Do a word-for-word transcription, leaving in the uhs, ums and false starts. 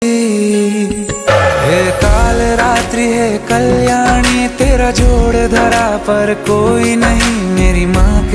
हे काल रात्रि है कल्याणी, तेरा जोड़ धरा पर कोई नहीं, मेरी माँ